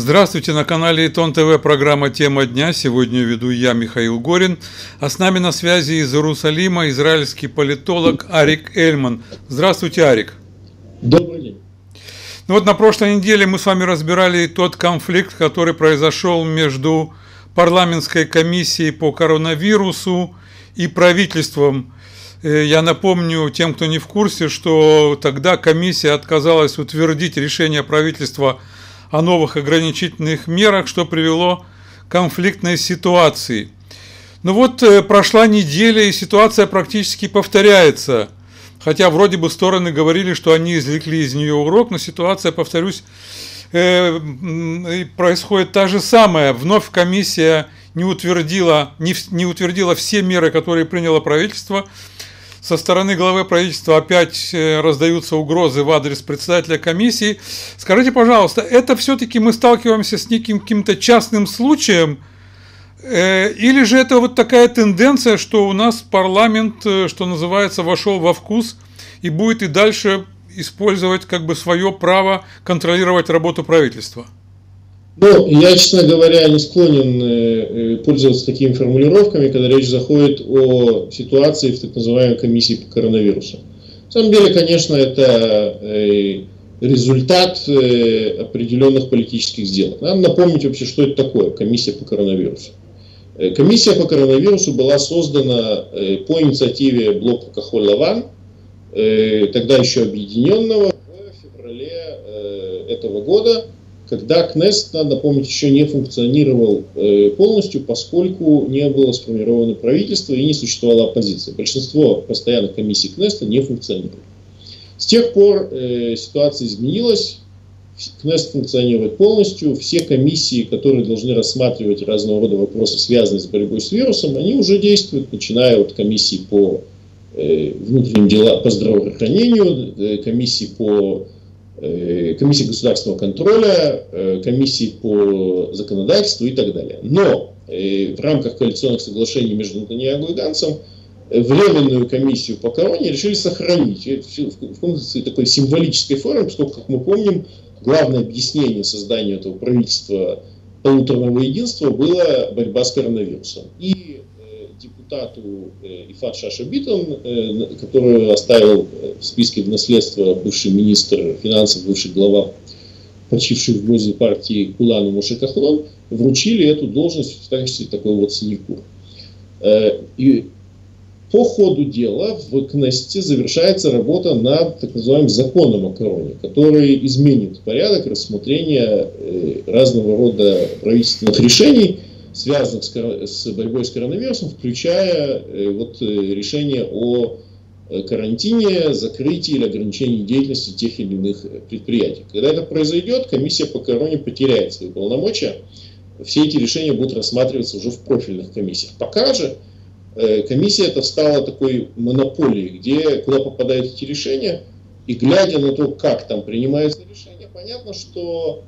Здравствуйте, на канале Итон ТВ программа «Тема дня». Сегодня веду я, Михаил Горин. А с нами на связи из Иерусалима израильский политолог Арик Эльман. Здравствуйте, Арик. Добрый день. Ну вот на прошлой неделе мы с вами разбирали тот конфликт, который произошел между парламентской комиссией по коронавирусу и правительством. Я напомню тем, кто не в курсе, что тогда комиссия отказалась утвердить решение правительства о новых ограничительных мерах, что привело к конфликтной ситуации. Ну вот прошла неделя, и ситуация практически повторяется. Хотя вроде бы стороны говорили, что они извлекли из нее урок, но ситуация, повторюсь, происходит та же самая. Вновь комиссия не утвердила все меры, которые приняло правительство. Со стороны главы правительства опять раздаются угрозы в адрес председателя комиссии. Скажите, пожалуйста, это все-таки мы сталкиваемся с неким каким-то частным случаем, или же это вот такая тенденция, что у нас парламент, что называется, вошел во вкус и будет и дальше использовать как бы свое право контролировать работу правительства? Ну, я, честно говоря, не склонен пользоваться такими формулировками, когда речь заходит о ситуации в так называемой комиссии по коронавирусу. На самом деле, конечно, это результат определенных политических сделок. Надо напомнить вообще, что это такое комиссия по коронавирусу. Комиссия по коронавирусу была создана по инициативе блока Кахоль-Лаван, тогда еще объединенного, в феврале этого года, когда Кнессет, надо напомнить, еще не функционировал полностью, поскольку не было сформировано правительство и не существовала оппозиция. Большинство постоянных комиссий Кнессета не функционирует. С тех пор ситуация изменилась, Кнессет функционирует полностью, все комиссии, которые должны рассматривать разного рода вопросы, связанные с борьбой с вирусом, они уже действуют, начиная от комиссии по внутренним делам, по здравоохранению, комиссии государственного контроля, комиссии по законодательству и так далее. Но в рамках коалиционных соглашений между Нетаньяху и Ганцем временную комиссию по короне решили сохранить в функции такой символической формы, поскольку, как мы помним, главное объяснение создания этого правительства полуторного единства была борьба с коронавирусом. И депутату Ифат Шаша Битон, которую оставил в списке в наследство бывший министр финансов, бывший глава почившей в Гозе партии Кулану Моше Кахлон, вручили эту должность в качестве такой вот синекур. И по ходу дела в Кнессете завершается работа над так называемым законом о короне, который изменит порядок рассмотрения разного рода правительственных решений, связанных с борьбой с коронавирусом, включая решение о карантине, закрытии или ограничении деятельности тех или иных предприятий. Когда это произойдет, комиссия по короне потеряет свои полномочия. Все эти решения будут рассматриваться уже в профильных комиссиях. Пока же комиссия эта стала такой монополией, куда попадают эти решения, и глядя на то, как там принимаются решения, понятно, что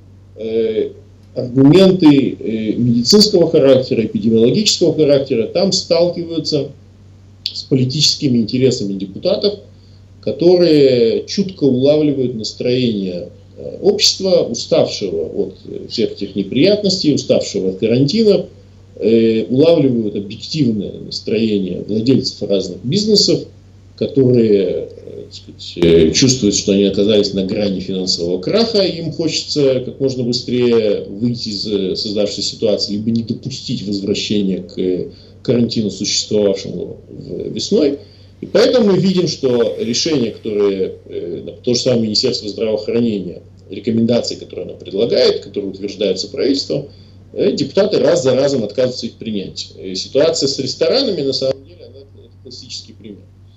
аргументы медицинского характера, эпидемиологического характера там сталкиваются с политическими интересами депутатов, которые чутко улавливают настроение общества, уставшего от всех этих неприятностей, уставшего от карантина, улавливают объективное настроение владельцев разных бизнесов, которые чувствуют, что они оказались на грани финансового краха, и им хочется как можно быстрее выйти из создавшейся ситуации, либо не допустить возвращения к карантину, существовавшему весной. И поэтому мы видим, что решения, которые то же самое Министерство здравоохранения, рекомендации, которые оно предлагает, которые утверждаются правительством, депутаты раз за разом отказываются их принять. Ситуация с ресторанами, на самом деле, это классический пример.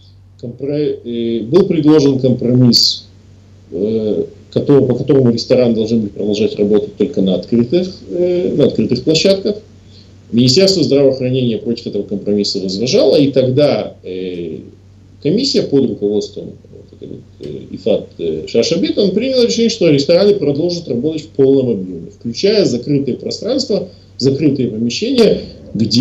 Был предложен компромисс, по которому рестораны должны были продолжать работать только на открытых площадках. Министерство здравоохранения против этого компромисса возражало, и тогда комиссия под руководством Ифат Шаша Битон приняла решение, что рестораны продолжат работать в полном объеме, включая закрытые пространства, закрытые помещения, где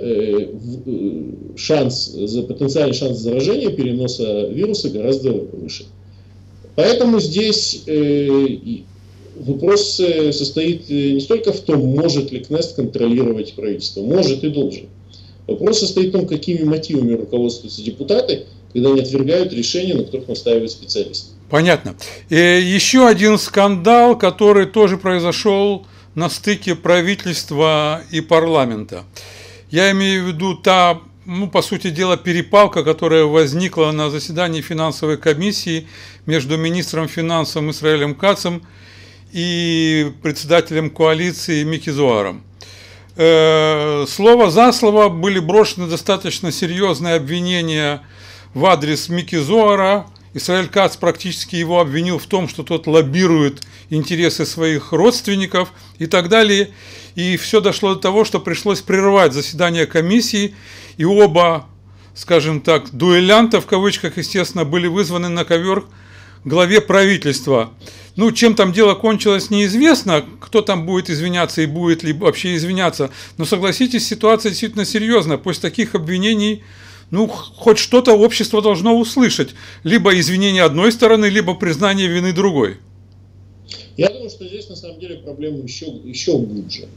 потенциальный шанс заражения, переноса вируса гораздо выше. Поэтому здесь вопрос состоит не столько в том, может ли Кнест контролировать правительство, может и должен. Вопрос состоит в том, какими мотивами руководствуются депутаты, когда они отвергают решения, на которых настаивают специалисты. Понятно. И еще один скандал, который тоже произошел на стыке правительства и парламента. Я имею в виду по сути дела, перепалка, которая возникла на заседании финансовой комиссии между министром финансов Исраэлем Кацем и председателем коалиции Мики Зоаром. Слово за слово были брошены достаточно серьезные обвинения в адрес Мики Зоара. Исраэль Кац практически его обвинил в том, что тот лоббирует интересы своих родственников и так далее. И все дошло до того, что пришлось прервать заседание комиссии, и оба, скажем так, дуэлянта, в кавычках, естественно, были вызваны на ковер главе правительства. Чем там дело кончилось, неизвестно, кто там будет извиняться и будет ли вообще извиняться. Но согласитесь, ситуация действительно серьезная. После таких обвинений, хоть что-то общество должно услышать. Либо извинение одной стороны, либо признание вины другой. Я думаю, что здесь на самом деле проблема еще глубже.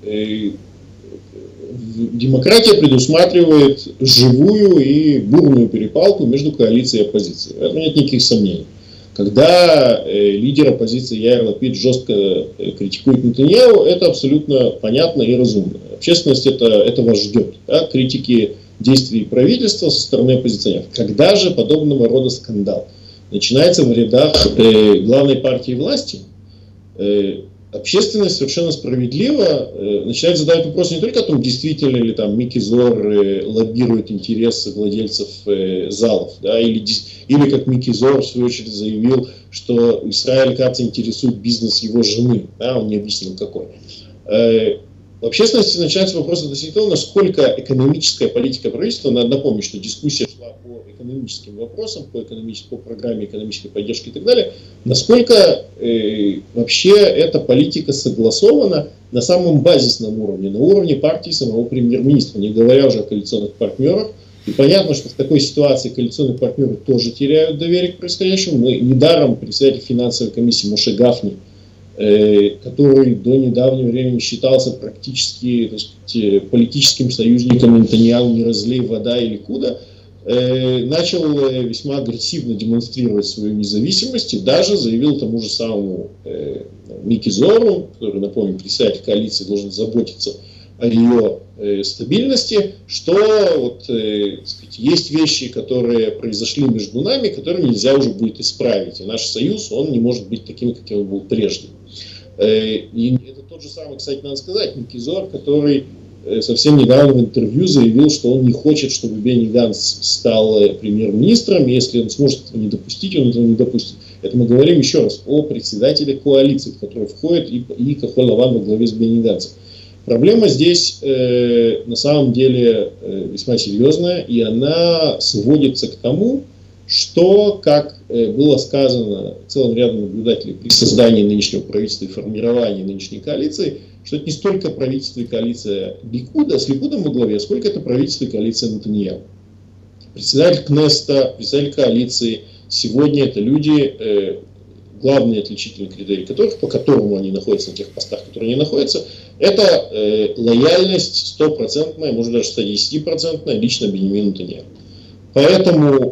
Демократия предусматривает живую и бурную перепалку между коалицией и оппозицией. В этом нет никаких сомнений. Когда лидер оппозиции Яир Лапид жестко критикует Нетаньяху, это абсолютно понятно и разумно. Общественность этого ждет. Критики действий правительства со стороны оппозиционеров. Когда же подобного рода скандал начинается в рядах главной партии власти, общественность совершенно справедливо начинает задавать вопрос не только о том, действительно ли там Мики Зоар лоббирует интересы владельцев залов, или как Мики Зоар в свою очередь заявил, что Исраэль Кац интересует бизнес его жены, он не объяснил какой. В общественности начинается вопрос относительно того, насколько экономическая политика правительства, надо напомнить, что дискуссия шла по экономическим вопросам, по программе экономической поддержки и так далее, насколько вообще эта политика согласована на самом базисном уровне, на уровне партии самого премьер-министра, не говоря уже о коалиционных партнерах. И понятно, что в такой ситуации коалиционные партнеры тоже теряют доверие к происходящему. Недаром председатель финансовой комиссии Моше Гафни, который до недавнего времени считался практически, так сказать, политическим союзником Нетаньяху, не разлей вода или куда, начал весьма агрессивно демонстрировать свою независимость и даже заявил тому же самому Мики Зоару, который, напомню, председатель коалиции должен заботиться о ее стабильности, что сказать, есть вещи, которые произошли между нами, которые нельзя уже будет исправить. И наш союз, он не может быть таким, каким он был прежде. И это тот же самый, кстати, надо сказать, Мики Зоар, который совсем недавно в интервью заявил, что он не хочет, чтобы Бенни Ганц стал премьер-министром, и если он сможет этого не допустить, он этого не допустит. Это мы говорим еще раз о председателе коалиции, в которую входит и Кахоль Лаван во главе с Бенни Ганцем. Проблема здесь на самом деле весьма серьезная, и она сводится к тому, что, как было сказано целым рядом наблюдателей при создании нынешнего правительства и формировании нынешней коалиции, что это не столько правительство и коалиция Ликуда, с Ликудом во главе, сколько это правительство и коалиция Нетаньяху. Председатель Кнеста, председатель коалиции, сегодня это люди, главный отличительный критерий которых, по которому они находятся на тех постах, которые они находятся, это лояльность 100%, может даже 110% лично Беньямину Нетаньяху. Поэтому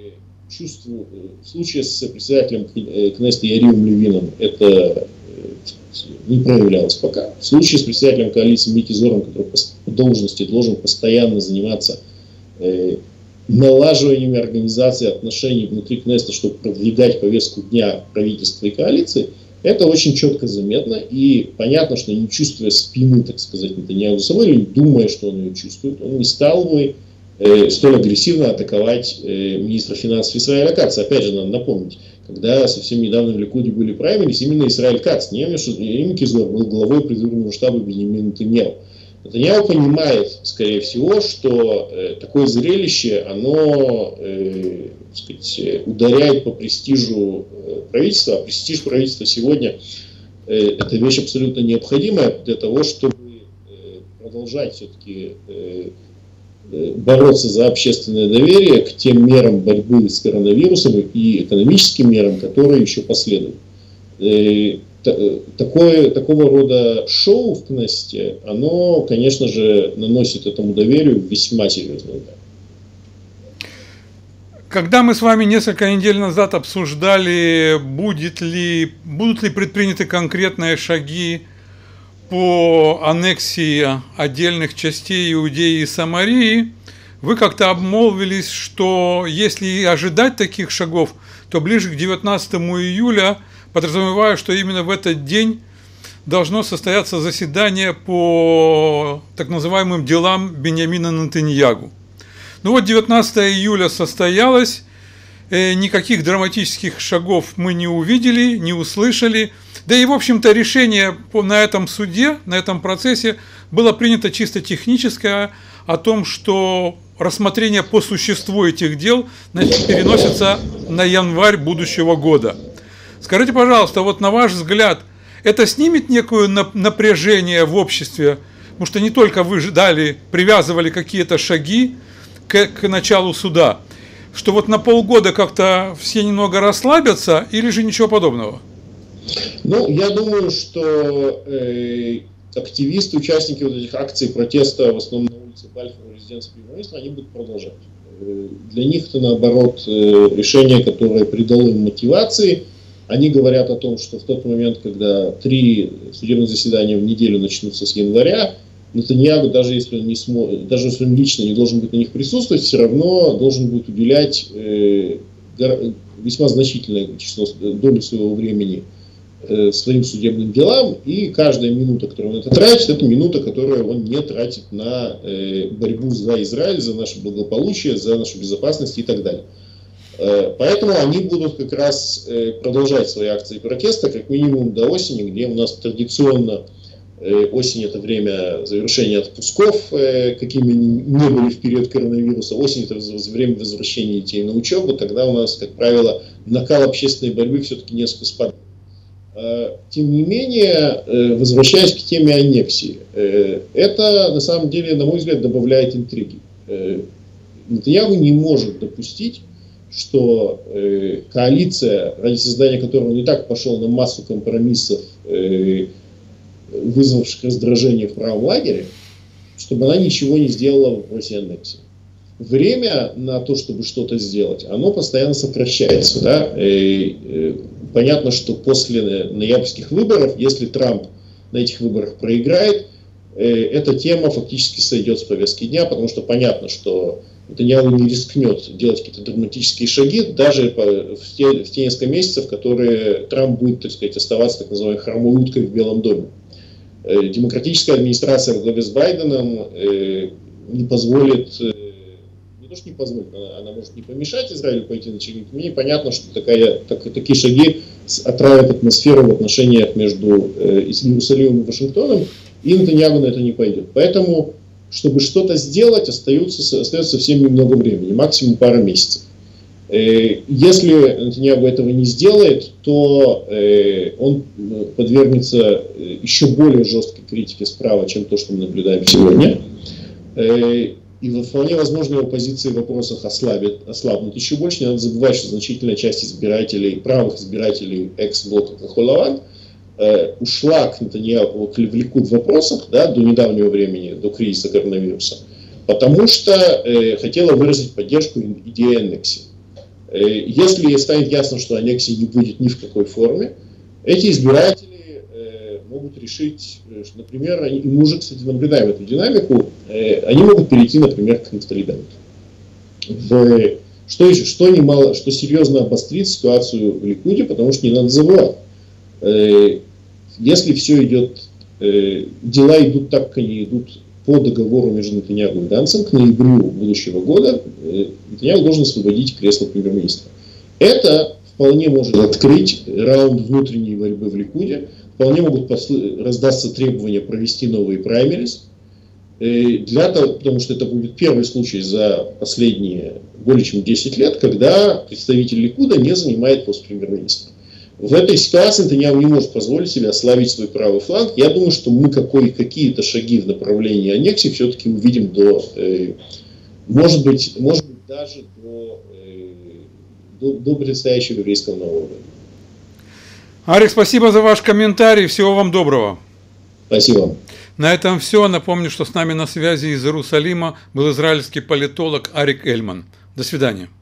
в случае с председателем Кнеста Яривом Левином это не проявлялось пока. В случае с председателем коалиции Мики Зоаром, который по должности должен постоянно заниматься налаживанием организации отношений внутри Кнеста, чтобы продвигать повестку дня правительства и коалиции, это очень четко заметно. И понятно, что не чувствуя спины, так сказать, Нетаньяху за собой, или думая, что он ее чувствует, он не стал бы столь агрессивно атаковать министра финансов Исраэля Каца. Опять же, надо напомнить, когда совсем недавно в Ликуде были праймерис, именно Исраэль Кац, не Мики Зоар, был главой предвыборного штаба Беньямина Нетаньяху. Нетаньяху понимает, скорее всего, что такое зрелище, оно сказать, ударяет по престижу правительства, а престиж правительства сегодня это вещь абсолютно необходимая для того, чтобы продолжать все-таки бороться за общественное доверие к тем мерам борьбы с коронавирусом и экономическим мерам, которые еще последуют. такого рода шоу в Кнессете, оно, конечно же, наносит этому доверию весьма серьезный удар. Когда мы с вами несколько недель назад обсуждали, будут ли предприняты конкретные шаги по аннексии отдельных частей Иудеи и Самарии, вы как-то обмолвились, что если ожидать таких шагов, то ближе к 19 июля, подразумевая, что именно в этот день должно состояться заседание по так называемым делам Биньямина Нетаньяху. Ну вот 19 июля состоялось, никаких драматических шагов мы не увидели, не услышали. Да и, в общем-то, решение на этом суде, на этом процессе было принято чисто техническое о том, что рассмотрение по существу этих дел переносится на январь будущего года. Скажите, пожалуйста, вот на ваш взгляд, это снимет некое напряжение в обществе? Потому что не только вы привязывали какие-то шаги к началу суда, что вот на полгода как-то все немного расслабятся, или же ничего подобного? Ну, я думаю, что активисты, участники вот этих акций протеста, в основном на улице Бальфура, резиденции премьер-министра, они будут продолжать. Для них это, наоборот, решение, которое придало им мотивации. Они говорят о том, что в тот момент, когда 3 судебных заседания в неделю начнутся с января, Нетаньяху, даже если он лично не должен быть на них присутствовать, все равно должен будет уделять весьма значительное долю своего времени своим судебным делам, и каждая минута, которую он это тратит, это минута, которую он не тратит на борьбу за Израиль, за наше благополучие, за нашу безопасность и так далее. Поэтому они будут как раз продолжать свои акции протеста, как минимум до осени, где у нас традиционно осень — это время завершения отпусков, какими они не были в период коронавируса. Осень — это время возвращения детей на учебу. Тогда у нас, как правило, накал общественной борьбы все-таки несколько спадает. Тем не менее, возвращаясь к теме аннексии, это, на самом деле, на мой взгляд, добавляет интриги. Нетаньяху не может допустить, что коалиция, ради создания которой он и так пошел на массу компромиссов, вызвавших раздражение в правом лагере, чтобы она ничего не сделала в вопросе аннексии. Время на то, чтобы что-то сделать, оно постоянно сокращается. Да? Понятно, что после ноябрьских выборов, если Трамп на этих выборах проиграет, эта тема фактически сойдет с повестки дня, потому что понятно, что Нетаньяху не рискнет делать какие-то драматические шаги, даже в те несколько месяцев, которые Трамп будет, так сказать, оставаться так называемой хромой уткой в Белом доме. Демократическая администрация во главе с Байденом не позволит, не то что не позволит, она может не помешать Израилю пойти на шаги. Мне понятно, что такие шаги отравят атмосферу в отношениях между Иерусалимом и Вашингтоном, и Нетаньяху на это не пойдет. Поэтому, чтобы что-то сделать, остается совсем немного времени, максимум пара месяцев. Если Нетаньяху этого не сделает, то он подвергнется еще более жесткой критике справа, чем то, что мы наблюдаем сегодня. И вполне возможно, его позиции в вопросах ослабнут еще больше. Не надо забывать, что значительная часть избирателей, правых избирателей экс-блока Кахол-Лаван ушла к Нетаньяху, к Ликуд в вопросах, да, до недавнего времени, до кризиса коронавируса, потому что хотела выразить поддержку идеи аннексии. Если станет ясно, что аннексии не будет ни в какой форме, эти избиратели могут решить, что, например, и мы уже, кстати, наблюдаем эту динамику, они могут перейти, например, к Нафтали Беннету. Что серьезно обострит ситуацию в Ликуде, потому что не надо забывать, если все идет, дела идут так, как они идут по договору между Нетаньяху и Ганцем, к ноябрю будущего года Нетаньяху должен освободить кресло премьер-министра. Это вполне может открыть раунд внутренней борьбы в Ликуде, вполне могут раздаться требования провести новые праймерис, потому что это будет первый случай за последние более чем 10 лет, когда представитель Ликуда не занимает пост премьер-министра. В этой ситуации Нетаньяху не может позволить себе ослабить свой правый фланг. Я думаю, что мы какие-то шаги в направлении аннексии все-таки увидим может быть даже до предстоящего еврейского Нового года. Арик, спасибо за ваш комментарий. Всего вам доброго. Спасибо. На этом все. Напомню, что с нами на связи из Иерусалима был израильский политолог Арик Эльман. До свидания.